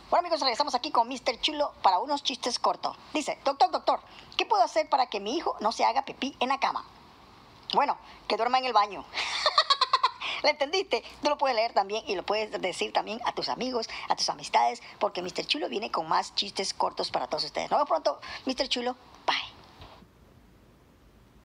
Bueno, amigos, regresamos aquí con Mr. Chulo para unos chistes cortos. Dice, doctor, ¿qué puedo hacer para que mi hijo no se haga pipí en la cama? Bueno, que duerma en el baño. ¿La entendiste? Tú lo puedes leer también y lo puedes decir también a tus amigos, a tus amistades, porque Mr. Chulo viene con más chistes cortos para todos ustedes. Nos vemos pronto, Mr. Chulo. Bye.